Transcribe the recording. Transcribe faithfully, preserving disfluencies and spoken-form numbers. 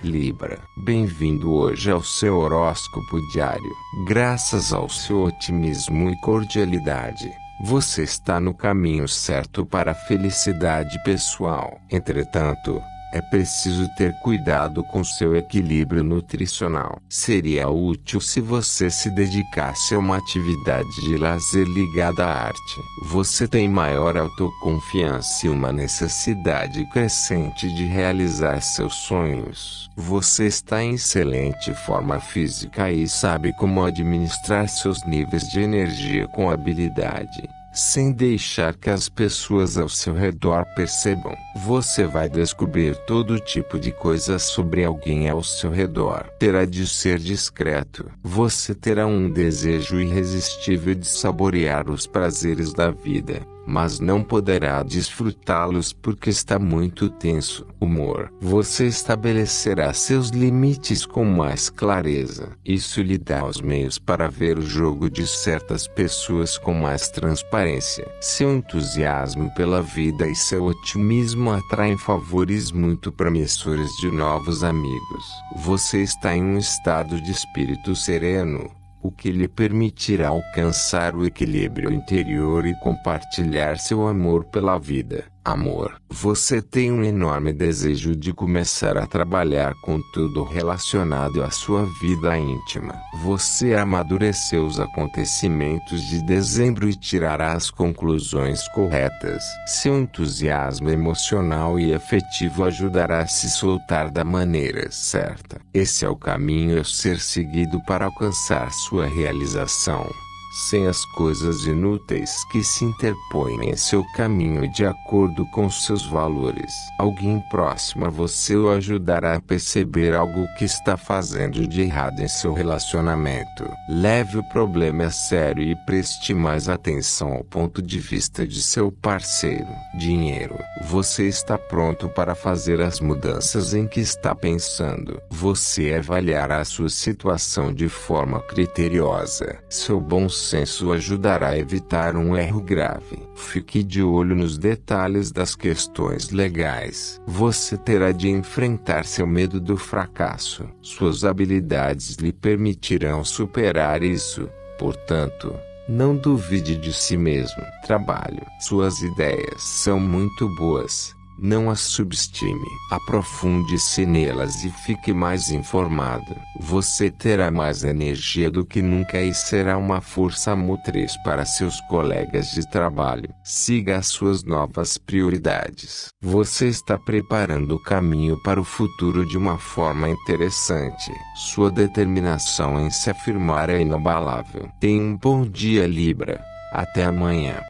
Libra, bem-vindo hoje ao seu horóscopo diário. Graças ao seu otimismo e cordialidade, você está no caminho certo para a felicidade pessoal. Entretanto, é preciso ter cuidado com seu equilíbrio nutricional. Seria útil se você se dedicasse a uma atividade de lazer ligada à arte. Você tem maior autoconfiança e uma necessidade crescente de realizar seus sonhos. Você está em excelente forma física e sabe como administrar seus níveis de energia com habilidade, sem deixar que as pessoas ao seu redor percebam. Você vai descobrir todo tipo de coisas sobre alguém ao seu redor. Terá de ser discreto. Você terá um desejo irresistível de saborear os prazeres da vida, mas não poderá desfrutá-los porque está muito tenso. Humor. Você estabelecerá seus limites com mais clareza. Isso lhe dá os meios para ver o jogo de certas pessoas com mais transparência. Seu entusiasmo pela vida e seu otimismo atraem favores muito promissores de novos amigos. Você está em um estado de espírito sereno, o que lhe permitirá alcançar o equilíbrio interior e compartilhar seu amor pela vida. Amor. Você tem um enorme desejo de começar a trabalhar com tudo relacionado à sua vida íntima. Você amadureceu os acontecimentos de dezembro e tirará as conclusões corretas. Seu entusiasmo emocional e afetivo ajudará a se soltar da maneira certa. Esse é o caminho a ser seguido para alcançar sua realização, sem as coisas inúteis que se interpõem em seu caminho de acordo com seus valores. Alguém próximo a você o ajudará a perceber algo que está fazendo de errado em seu relacionamento. Leve o problema a sério e preste mais atenção ao ponto de vista de seu parceiro. Dinheiro. Você está pronto para fazer as mudanças em que está pensando. Você avaliará a sua situação de forma criteriosa. Seu bom senso ajudará a evitar um erro grave. Fique de olho nos detalhes das questões legais. Você terá de enfrentar seu medo do fracasso. Suas habilidades lhe permitirão superar isso. Portanto, não duvide de si mesmo. Trabalho. Suas ideias são muito boas. Não as subestime. Aprofunde-se nelas e fique mais informado. Você terá mais energia do que nunca e será uma força motriz para seus colegas de trabalho. Siga as suas novas prioridades. Você está preparando o caminho para o futuro de uma forma interessante. Sua determinação em se afirmar é inabalável. Tenha um bom dia, Libra. Até amanhã.